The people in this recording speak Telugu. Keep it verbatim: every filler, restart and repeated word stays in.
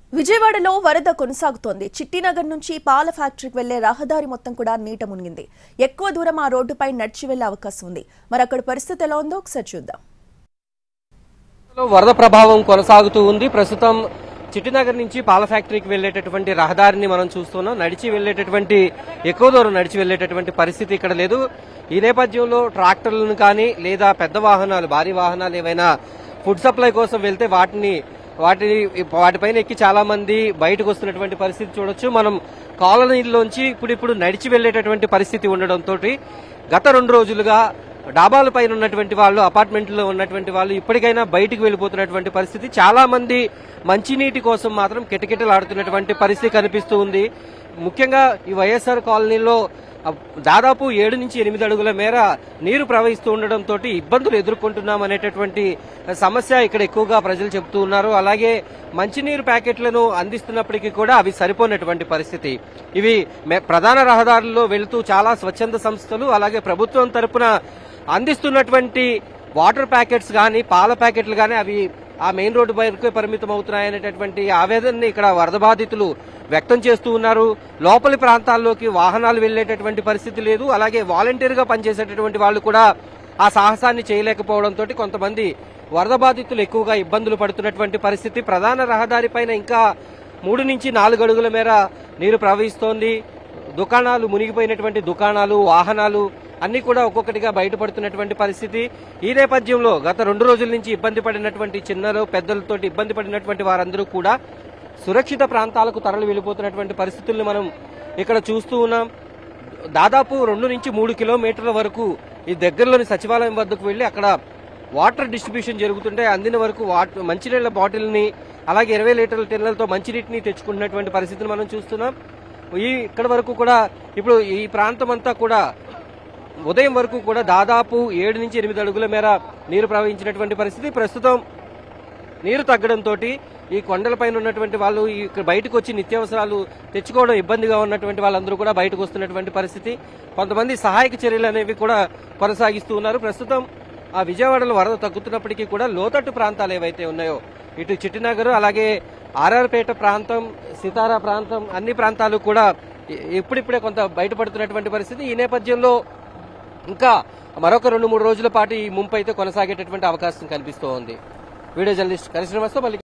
విజయవాడలో వరద కొనసాగుతోంది. చిట్టినగర్ నుంచి పాల ఫ్యాక్టరీకి వెళ్లే రహదారి మొత్తం కూడా నీట మునిగింది. ఎక్కువ దూరం ఆ రోడ్డుపై నడిచి వెళ్లే అవకాశం ఉంది. మరి అక్కడ పరిస్థితి ఎలా ఉందో ఒకసారి చూద్దాం. వరద ప్రభావం కొనసాగుతూ ఉంది. ప్రస్తుతం చిట్టినగర్ నుంచి పాల ఫ్యాక్టరీకి వెళ్లేటటువంటి రహదారిని మనం చూస్తున్నాం. నడిచి వెళ్లేటటువంటి ఎక్కువ దూరం నడిచి వెళ్లేటటువంటి పరిస్థితి ఇక్కడ లేదు. ఈ నేపథ్యంలో ట్రాక్టర్లను కానీ లేదా పెద్ద వాహనాలు భారీ వాహనాలు ఏవైనా ఫుడ్ సప్లై కోసం వెళ్తే వాటిని వాటి వాటిపైన ఎక్కి చాలా మంది బయటకు వస్తున్నటువంటి పరిస్థితి చూడొచ్చు. మనం కాలనీల్లోంచి ఇప్పుడిప్పుడు నడిచి వెళ్లేటటువంటి పరిస్థితి ఉండడంతో గత రెండు రోజులుగా డాబాల పైన ఉన్నటువంటి వాళ్ళు, అపార్ట్మెంట్లో ఉన్నటువంటి వాళ్ళు ఇప్పటికైనా బయటకు వెళ్లిపోతున్నటువంటి పరిస్థితి. చాలా మంది మంచినీటి కోసం మాత్రం కిటకిటలాడుతున్నటువంటి పరిస్థితి కనిపిస్తూ ఉంది. ముఖ్యంగా ఈ వైఎస్ఆర్ కాలనీలో దాదాపు ఏడు నుంచి ఎనిమిది అడుగుల మేర నీరు ప్రవహిస్తూ ఉండడంతో ఇబ్బందులు ఎదుర్కొంటున్నాం అనేటటువంటి సమస్య ఇక్కడ ఎక్కువగా ప్రజలు చెబుతూ ఉన్నారు. అలాగే మంచినీరు ప్యాకెట్లను అందిస్తున్నప్పటికీ కూడా అవి సరిపోయినటువంటి పరిస్థితి. ఇవి ప్రధాన రహదారుల్లో వెళుతూ చాలా స్వచ్ఛంద సంస్థలు అలాగే ప్రభుత్వం తరపున అందిస్తున్నటువంటి వాటర్ ప్యాకెట్స్ కానీ పాల ప్యాకెట్లు కానీ అవి ఆ మెయిన్ రోడ్డు వరకే పరిమితం అవుతున్నాయనేటటువంటి ఆవేదనని ఇక్కడ వరద బాధితులు వ్యక్తం చేస్తూ ఉన్నారు. లోపలి ప్రాంతాల్లోకి వాహనాలు వెళ్లేటటువంటి పరిస్థితి లేదు. అలాగే వాలంటీర్ గా పనిచేసేటటువంటి వాళ్ళు కూడా ఆ సాహసాన్ని చేయలేకపోవడంతో కొంతమంది వరద బాధితులు ఎక్కువగా ఇబ్బందులు పడుతున్నటువంటి పరిస్థితి. ప్రధాన రహదారి పైన ఇంకా మూడు నుంచి నాలుగు అడుగుల మేర నీరు ప్రవహిస్తోంది. దుకాణాలు మునిగిపోయినటువంటి దుకాణాలు, వాహనాలు అన్ని కూడా ఒక్కొక్కటిగా బయటపడుతున్నటువంటి పరిస్థితి. ఈ నేపథ్యంలో గత రెండు రోజుల నుంచి ఇబ్బంది పడినటువంటి చిన్నలు పెద్దలతో ఇబ్బంది పడినటువంటి వారందరూ కూడా సురక్షిత ప్రాంతాలకు తరలి వెళ్లిపోతున్నటువంటి పరిస్థితుల్ని మనం ఇక్కడ చూస్తూ ఉన్నాం. దాదాపు రెండు నుంచి మూడు కిలోమీటర్ల వరకు ఈ దగ్గరలోని సచివాలయం వద్దకు వెళ్లి అక్కడ వాటర్ డిస్ట్రిబ్యూషన్ జరుగుతుంటే అందిన వరకు మంచినీళ్ల బాటిల్ని అలాగే ఇరవై లీటర్ల టిన్నులతో మంచినీటిని తెచ్చుకుంటున్నటువంటి పరిస్థితిని మనం చూస్తున్నాం. ఈ ఇక్కడ వరకు కూడా ఇప్పుడు ఈ ప్రాంతం అంతా కూడా ఉదయం వరకు కూడా దాదాపు ఏడు నుంచి ఎనిమిది అడుగుల మేర నీరు ప్రవహించినటువంటి పరిస్థితి. ప్రస్తుతం నీరు తగ్గడంతో ఈ కొండలపైన ఉన్నటువంటి వాళ్ళు ఇక్కడ బయటకు వచ్చి నిత్యావసరాలు తెచ్చుకోవడం ఇబ్బందిగా ఉన్నటువంటి వాళ్ళందరూ కూడా బయటకు వస్తున్నటువంటి పరిస్థితి. కొంతమంది సహాయక చర్యలు అనేవి కూడా కొనసాగిస్తూ ఉన్నారు. ప్రస్తుతం ఆ విజయవాడలో వరద తగ్గుతున్నప్పటికీ కూడా లోతట్టు ప్రాంతాలు ఏవైతే ఉన్నాయో ఇటు చిట్టినగర్ అలాగే ఆర్ఆర్పేట ప్రాంతం, సితారా ప్రాంతం అన్ని ప్రాంతాలు కూడా ఇప్పుడిప్పుడే కొంత బయటపడుతున్నటువంటి పరిస్థితి. ఈ నేపథ్యంలో ఇంకా మరొక రెండు మూడు రోజుల పాటు ఈ ముంపు అయితే కొనసాగేటటువంటి అవకాశం కనిపిస్తోంది. వీడియో జర్నలిస్ట్ కరిశ్రమతో మళ్ళీ